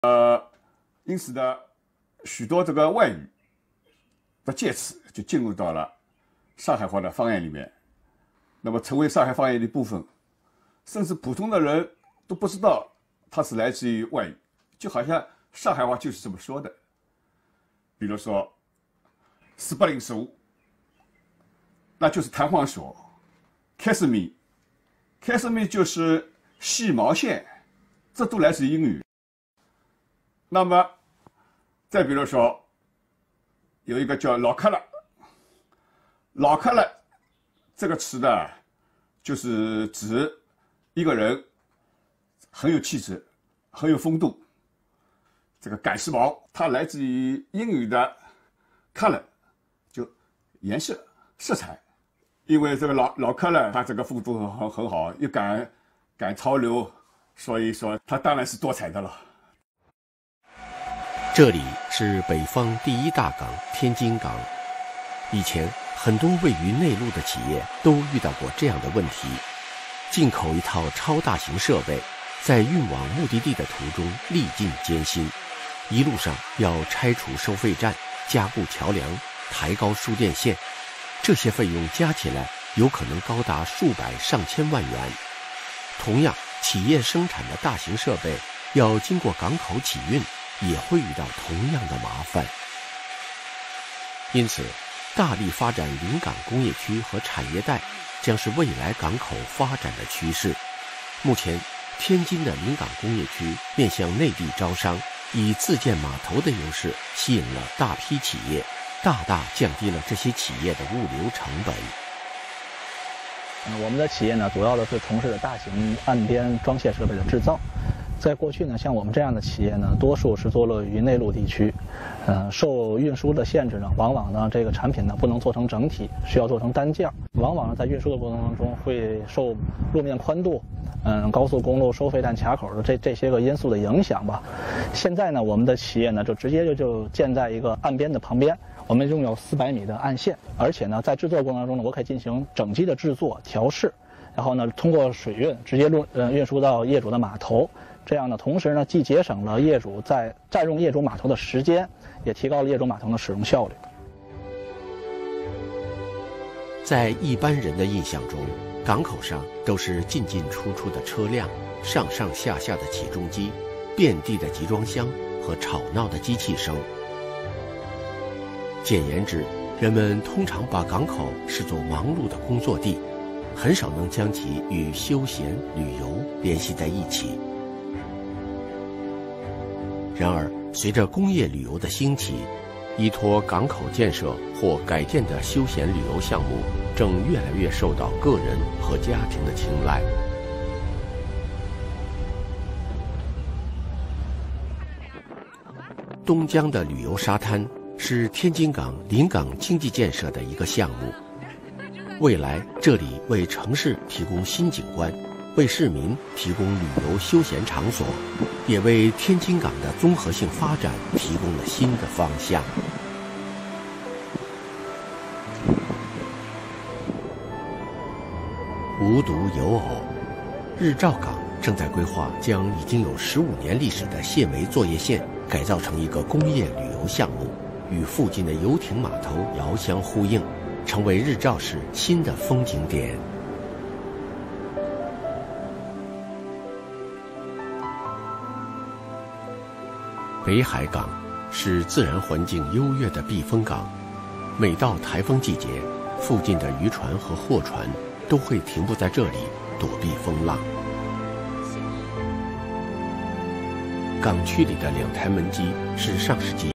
因此呢，许多这个外语的介词就进入到了上海话的方言里面，那么成为上海方言的一部分，甚至普通的人都不知道它是来自于外语，就好像上海话就是这么说的。比如说480那就是弹簧锁，开始米就是细毛线，这都来自于英语。那么再比如说有一个叫老克勒这个词呢，就是指一个人很有气质，很有风度。这个赶时髦，它来自于英语的 color， 就颜色、色彩。因为这个老克勒他这个风度很好，又赶潮流，所以说他当然是多彩的了。 这里是北方第一大港天津港，以前很多位于内陆的企业都遇到过这样的问题：进口一套超大型设备，在运往目的地的途中历尽艰辛，一路上要拆除收费站、加固桥梁、抬高输电线，这些费用加起来有可能高达数百上千万元。同样，企业生产的大型设备要经过港口起运，也会遇到同样的麻烦。因此，大力发展临港工业区和产业带将是未来港口发展的趋势。目前，天津的临港工业区面向内地招商，以自建码头的优势吸引了大批企业，大大降低了这些企业的物流成本。 我们的企业呢，主要的是从事大型岸边装卸设备的制造。在过去呢，像我们这样的企业呢，多数是坐落于内陆地区，受运输的限制呢，往往呢这个产品呢不能做成整体，需要做成单件，往往呢在运输的过程当中会受路面宽度、高速公路收费站卡口的这些个因素的影响吧。现在呢，我们的企业呢就直接就建在一个岸边的旁边，我们拥有400米的岸线，而且呢在制作过程当中呢，我可以进行整机的制作调试，然后呢通过水运直接运输到业主的码头。这样呢，同时呢，既节省了业主在占用业主码头的时间，也提高了业主码头的使用效率。 在一般人的印象中，港口上都是进进出出的车辆，上上下下的起重机，遍地的集装箱和吵闹的机器声。简言之，人们通常把港口视作忙碌的工作地，很少能将其与休闲旅游联系在一起。然而，随着工业旅游的兴起，依托港口建设或改建的休闲旅游项目正越来越受到个人和家庭的青睐。东江的旅游沙滩是天津港临港经济建设的一个项目，未来这里为城市提供新景观，为市民提供旅游休闲场所，也为天津港的综合性发展提供了新的方向。无独有偶，日照港正在规划将已经有15年历史的谢梅作业线改造成一个工业旅游项目，与附近的游艇码头遥相呼应，成为日照市新的风景点。北海港是自然环境优越的避风港，每到台风季节，附近的渔船和货船都会停泊在这里躲避风浪。港区里的2台门机是上世纪